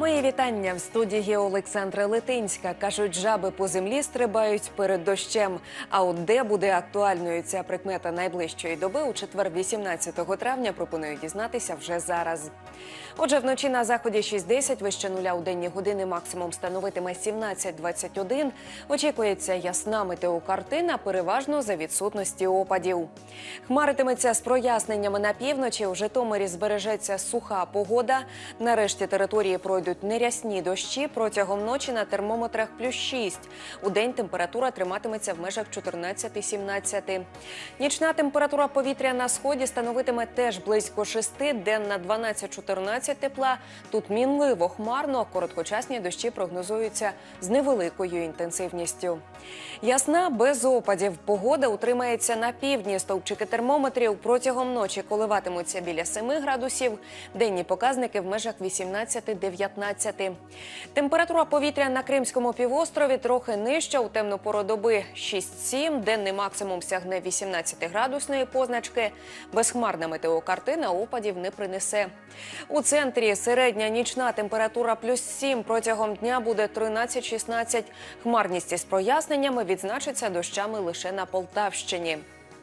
Мої вітання в студії Олександра Литинська. Кажуть, жаби по землі стрибають перед дощем. А от де буде актуальною ця прикмета найближчої доби, у четвер 18 травня, пропоную дізнатися вже зараз. Отже, вночі на заході 6-10, вище нуля у денні години максимум становитиме 17-21. Очікується ясна метеокартина, переважно за відсутності опадів. Хмаритиметься з проясненнями на півночі, у Житомирі збережеться суха погода. На решті території пройдуть нерясні дощі, протягом ночі на термометрах плюс 6. У день температура триматиметься в межах 14-17. Нічна температура повітря на сході становитиме теж близько 6, денна 12-14 тепла. Тут мінливо хмарно, короткочасні дощі прогнозуються з невеликою інтенсивністю. Ясна, без опадів. Погода утримається на півдні. Стовпчики термометрів протягом ночі коливатимуться біля 7 градусів. Денні показники в межах 18-19. Температура повітря на Кримському півострові трохи нижча. У темну пору доби 6-7. Денний максимум сягне 18-градусної позначки. Безхмарна метеокартина опадів не принесе. У центрі середня нічна температура плюс 7. Протягом дня буде 13-16. Хмарність із проясненнями відзначиться дощами лише на Полтавщині.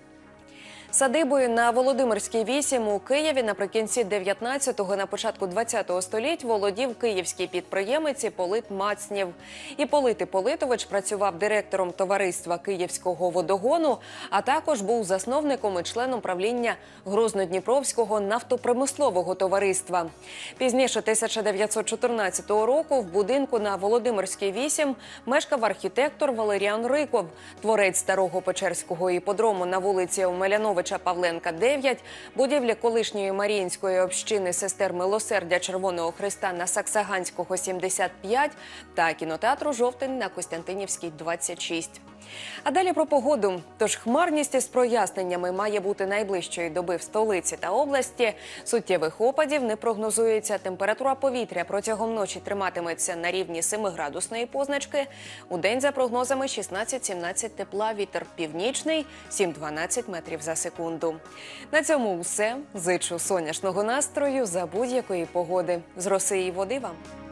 Садибою на Володимирській 8 у Києві наприкінці 19-го, на початку 20-го століть володів київський підприємець Іполит Мацнєв. Іполит Іполитович працював директором товариства Київського водогону, а також був засновником і членом правління Грозно-Дніпровського нафтопромислового товариства. Пізніше 1914 року в будинку на Володимирській 8 мешкав архітектор Валеріан Риков, творець старого Печерського іпподрому на вулиці Омеляновича Павленка, 9, будівлі колишньої Маріїнської общини сестер Милосердя Червоного Христа на Саксаганського, 75 та кінотеатру «Жовтень» на Костянтинівській, 26. А далі про погоду. Тож хмарність із проясненнями має бути найближчої доби в столиці та області. Суттєвих опадів не прогнозується. Температура повітря протягом ночі триматиметься на рівні 7-градусної позначки. У день, за прогнозами, 16-17 тепла, вітер північний, 7-12 метрів за секунду. На цьому все. Зичу сонячного настрою за будь-якої погоди. З роси і води вам.